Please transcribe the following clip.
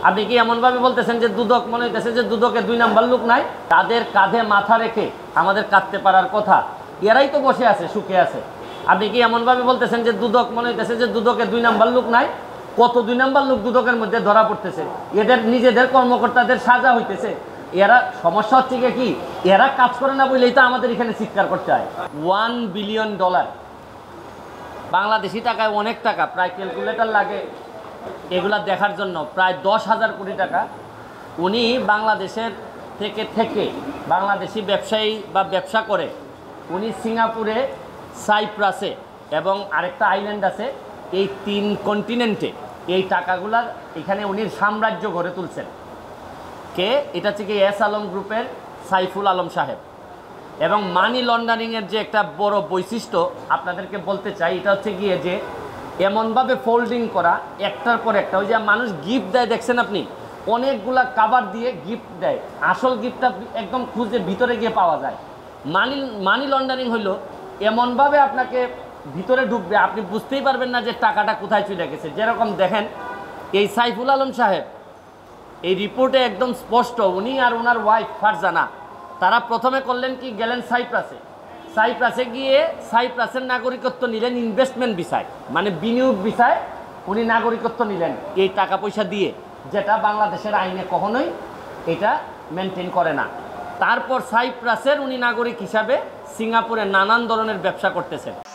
আপনি কি এমনভাবে বলতেছেন যে দুদক মনে হইতেছে যে দুদকে 2 নাম্বার লোক নাই? তাদের কাঁধে মাথা রেখে আমাদের কাঁদতে পারার কথা, এরাই তো বসে আছে, সুখে আছে। আপনি কি এমনভাবে বলতেছেন যে দুদক মনে হইতেছে যে দুদকে 2 নাম্বার লোক নাই? কত 2 নাম্বার লোক দুদকের মধ্যে ধরা পড়তেছে, এদের নিজেদের কর্মকর্তাদের সাজা হইতেছে। এরা সমস্যা হচ্ছে কি, এরা কাজ করে না বলেই তো আমাদের এখানে চিৎকার করতে হয়। $1 বিলিয়ন, বাংলাদেশি টাকায় অনেক টাকা, প্রায় ক্যালকুলেটর লাগে এগুলা দেখার জন্য, প্রায় 10,000 কোটি টাকা উনি বাংলাদেশের থেকে বাংলাদেশি ব্যবসায়ী বা ব্যবসা করে উনি সিঙ্গাপুরে, সাইপ্রাসে এবং আরেকটা আইল্যান্ড আছে, এই 3 কন্টিনেন্টে এই টাকাগুলার এখানে উনি সাম্রাজ্য গড়ে তুলছেন। কে? এটা হচ্ছে কি এস আলম গ্রুপের সাইফুল আলম সাহেব। এবং মানি লন্ডারিংয়ের যে একটা বড় বৈশিষ্ট্য আপনাদেরকে বলতে চাই, এটা হচ্ছে গিয়ে যে এমনভাবে ফোল্ডিং করা একটার পর একটা, ওই যে মানুষ গিফট দেয় দেখছেন আপনি, অনেকগুলা কাভার দিয়ে গিফট দেয়, আসল গিফটটা একদম খুঁজে ভিতরে গিয়ে পাওয়া যায়। মানি লন্ডারিং হইল এমনভাবে আপনাকে ভিতরে ঢুকবে, আপনি বুঝতেই পারবেন না যে টাকাটা কোথায় চলে গেছে। যেরকম দেখেন এই সাইফুল আলম সাহেব, এই রিপোর্টে একদম স্পষ্ট, উনি আর ওনার ওয়াইফ ফারজানা, তারা প্রথমে করলেন কি, গেলেন সাইপ্রাসে গিয়ে সাইপ্রাসের নাগরিকত্ব নিলেন ইনভেস্টমেন্ট ভিসায়, মানে বিনিয়োগ ভিসায় উনি নাগরিকত্ব নিলেন এই টাকা পয়সা দিয়ে, যেটা বাংলাদেশের আইনে কখনোই এটা মেনটেন করে না। তারপর সাইপ্রাসের উনি নাগরিক হিসাবে সিঙ্গাপুরে নানান ধরনের ব্যবসা করতেছেন।